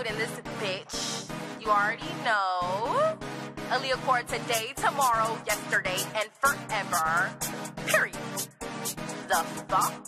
food in this bitch. You already know. Aaliyah core today, tomorrow, yesterday, and forever. Period. The fuck?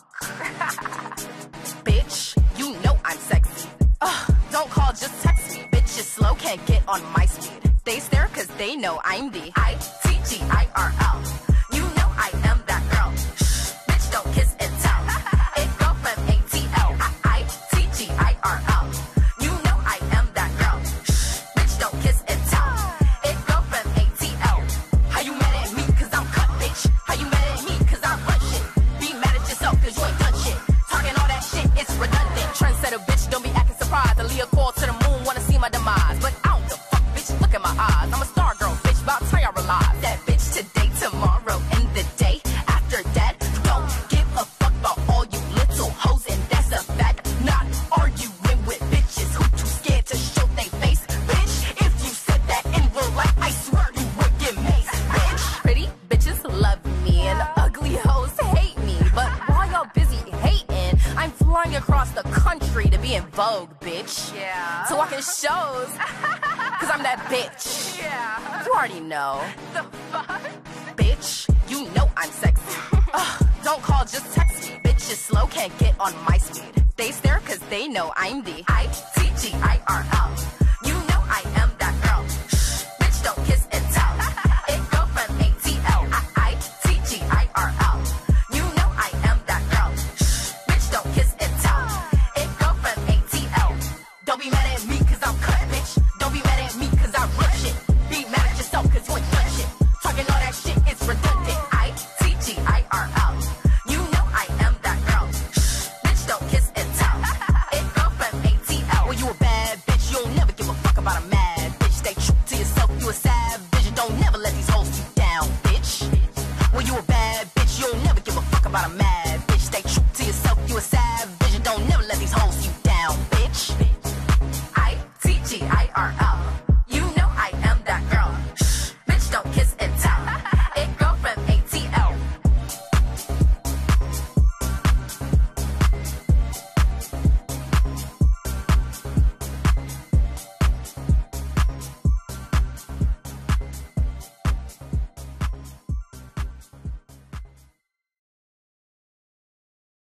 Bitch, you know I'm sexy. Don't call, just text me. Bitch, you slow, can't get on my speed. They stare cause they know I'm the ITGIRL. You know I am that girl. Shh, bitch, don't kiss and tell. It go from ATL. ITGIRL. You know I am that girl. Shh, bitch, don't kiss and tell. It go from ATL. How you mad at me cause I'm cut, bitch? How you mad at me cause I run shit? Be mad at yourself cause you ain't done shit. Talking all that shit, it's redundant. Trendsetter, bitch, don't be acting surprised. Aaliyah call to the moon, wanna see my demise. But I don't give a fuck, bitch, look at my eyes. I'm a star girl, bitch, about time y'all realize. That bitch today, tomorrow, and the day after that. Don't give a fuck about all you little hoes, and that's a fact. Not arguing with bitches who too scared to show they face. Bitch, if you said that in real life, I swear you would get maced, bitch. Pretty bitches love me, and ugly hoes hate me. But while y'all busy hating, I'm flying across the country to be in Vogue, bitch. Yeah. To walk in shows, cause I'm that bitch. Yeah. You already know. The fuck? Bitch, you know I'm sexy. Don't call, just text me. Bitch, you slow, can't get on my speed. They stare cause they know I'm the ITGIRL.